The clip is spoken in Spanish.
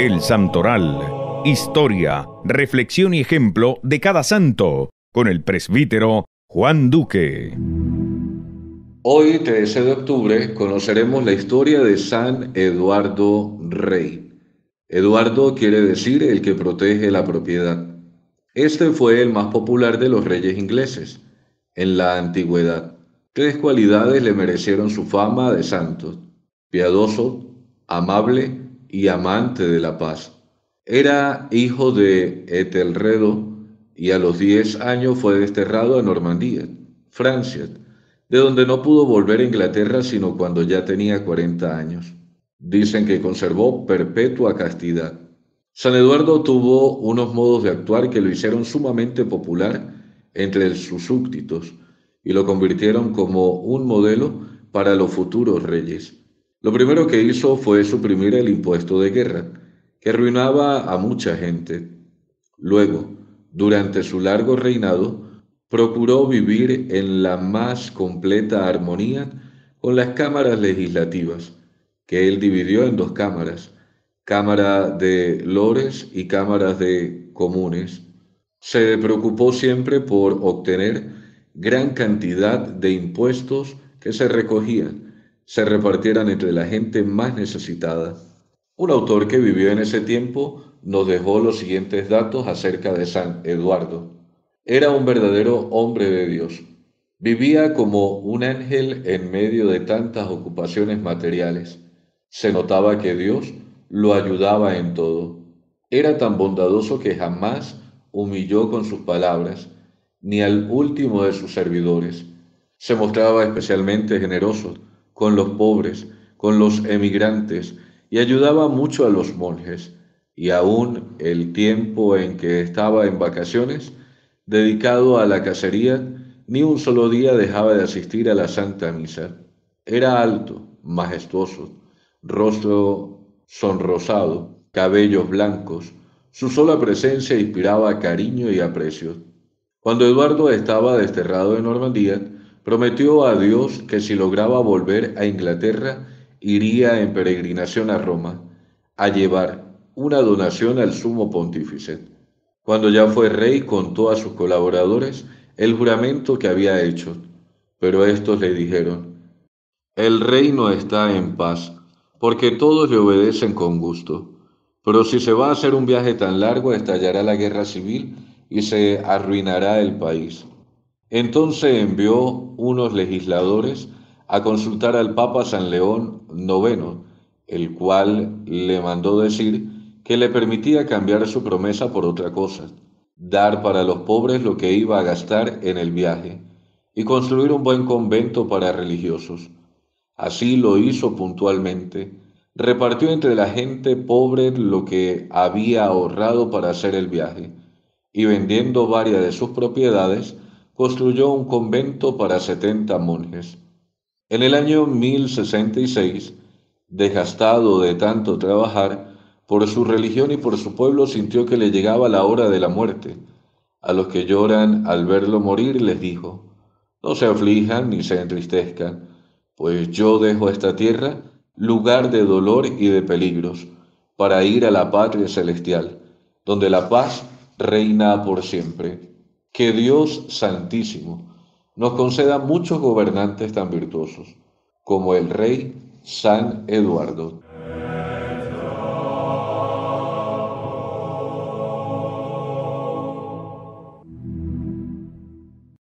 El Santoral. Historia, reflexión y ejemplo de cada santo, con el presbítero Juan Duque. Hoy, 13 de octubre, conoceremos la historia de San Eduardo Rey. Eduardo quiere decir el que protege la propiedad. Este fue el más popular de los reyes ingleses en la antigüedad. Tres cualidades le merecieron su fama de santo: piadoso, amable y amante de la paz. Era hijo de Etelredo y a los 10 años fue desterrado a Normandía, Francia, de donde no pudo volver a Inglaterra sino cuando ya tenía 40 años. Dicen que conservó perpetua castidad. San Eduardo tuvo unos modos de actuar que lo hicieron sumamente popular entre sus súbditos y lo convirtieron como un modelo para los futuros reyes. Lo primero que hizo fue suprimir el impuesto de guerra, que arruinaba a mucha gente. Luego, durante su largo reinado, procuró vivir en la más completa armonía con las cámaras legislativas, que él dividió en dos cámaras: Cámara de Lores y Cámaras de Comunes. Se preocupó siempre por obtener gran cantidad de impuestos que se recogían, se repartieran entre la gente más necesitada. Un autor que vivió en ese tiempo nos dejó los siguientes datos acerca de San Eduardo. Era un verdadero hombre de Dios. Vivía como un ángel en medio de tantas ocupaciones materiales. Se notaba que Dios lo ayudaba en todo. Era tan bondadoso que jamás humilló con sus palabras, ni al último de sus servidores. Se mostraba especialmente generoso con los pobres, con los emigrantes, y ayudaba mucho a los monjes. Y aún el tiempo en que estaba en vacaciones, dedicado a la cacería, ni un solo día dejaba de asistir a la Santa Misa. Era alto, majestuoso, rostro sonrosado, cabellos blancos. Su sola presencia inspiraba cariño y aprecio. Cuando Eduardo estaba desterrado en Normandía, prometió a Dios que si lograba volver a Inglaterra, iría en peregrinación a Roma a llevar una donación al sumo pontífice. Cuando ya fue rey, contó a sus colaboradores el juramento que había hecho, pero estos le dijeron: el reino está en paz, porque todos le obedecen con gusto. Pero si se va a hacer un viaje tan largo, estallará la guerra civil y se arruinará el país. Entonces envió unos legisladores a consultar al Papa San León IX, el cual le mandó decir que le permitía cambiar su promesa por otra cosa: dar para los pobres lo que iba a gastar en el viaje y construir un buen convento para religiosos. Así lo hizo puntualmente. Repartió entre la gente pobre lo que había ahorrado para hacer el viaje, y vendiendo varias de sus propiedades, construyó un convento para 70 monjes. En el año 1066, desgastado de tanto trabajar, por su religión y por su pueblo, sintió que le llegaba la hora de la muerte. A los que lloran al verlo morir les dijo: no se aflijan ni se entristezcan, pues yo dejo esta tierra, lugar de dolor y de peligros, para ir a la patria celestial, donde la paz reina por siempre. Que Dios Santísimo nos conceda muchos gobernantes tan virtuosos como el rey San Eduardo.